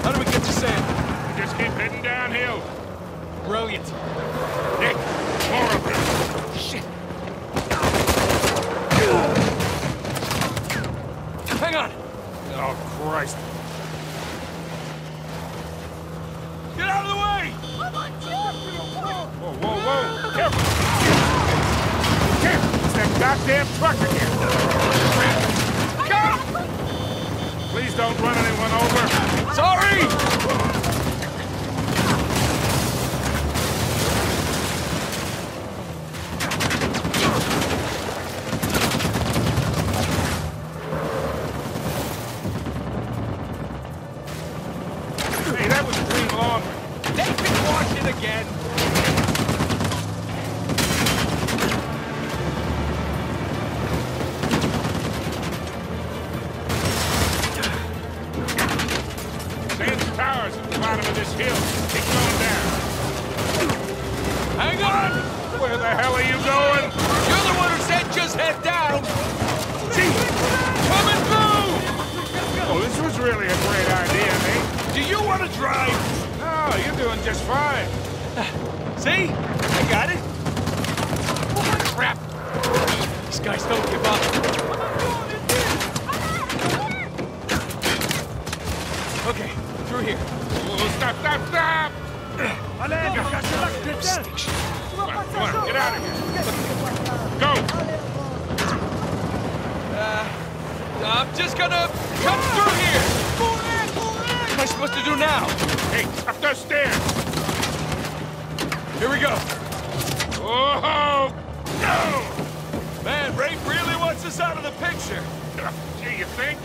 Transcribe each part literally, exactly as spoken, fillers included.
How do we get to Sam? We just keep heading downhill. Brilliant. Nick, more of them. Shit. Hang on. Oh, Christ. Get out of the way! Whoa, whoa, whoa. Careful. Careful. It's that goddamn truck again. Go! Please don't run anyone over. Sorry! Hey, that was clean laundry. They can wash it again. There's towers at the bottom of this hill. Keep going down. Hang on! Where the hell are you going? You're the one who said just head down! Gee! Coming through! Oh, this was really a great idea, Nate. Do you want to drive? No, you're doing just fine. See? I got it. Crap! These guys don't give up. Okay, through here. Oh, stop, stop, stop! Come on, come on, get out of here. Go! Uh, I'm just gonna cut through here. What am I supposed to do now? Hey, up those stairs! Here we go. Oh, no! Man, Rafe really wants us out of the picture. Gee, you think?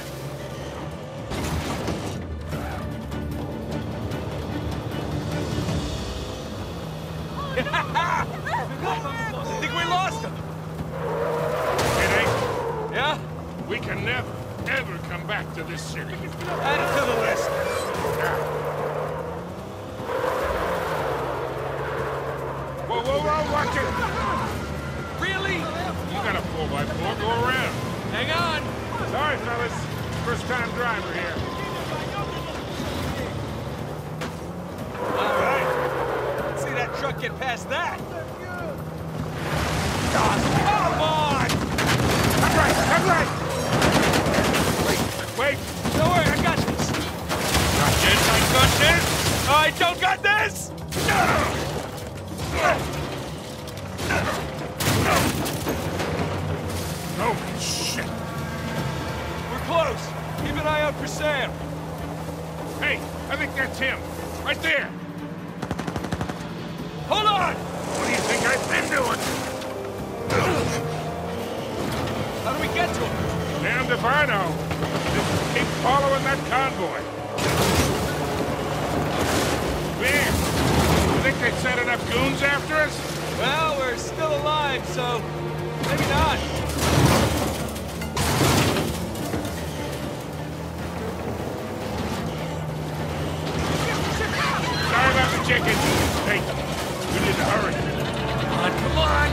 I think we lost him. Hey, Nate, Yeah? we can never, ever come back to this city. Add it to the list. Whoa, whoa, whoa, watch it! Really? You got a four by four, go around. Hang on. Sorry, fellas. First time driver here. All right. Let's see that truck get past that. God, come on! Come right, come right! Wait, wait! Don't worry, I got this. Got this, I got this! I don't got this! Oh, shit! We're close. Keep an eye out for Sam. Hey, I think that's him. Right there! Hold on! What do you think I've been doing? How do we get to him? Damned if I know. Just keep following that convoy. Man, you think they sent enough goons after us? Well, we're still alive, so maybe not. Sorry about the chicken. Hey, we need to hurry. Come on, come on!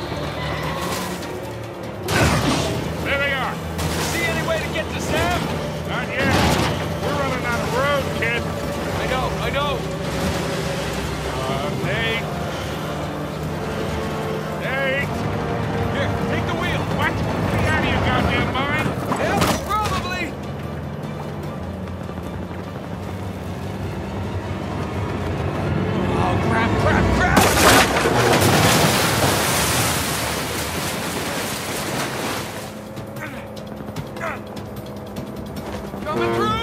There they are. See any way to get to Sam? Not yet. We're running out of road, kid. I know, I know. Uh, Nate. Nate. Here, take the wheel. What? Get out of your goddamn mind. Yeah, probably. Oh, crap, crap, crap! Coming through!